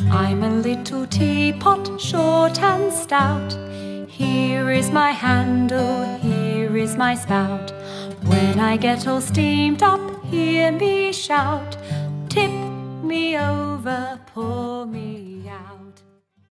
I'm a little teapot, short and stout. Here is my handle, here is my spout. When I get all steamed up, hear me shout.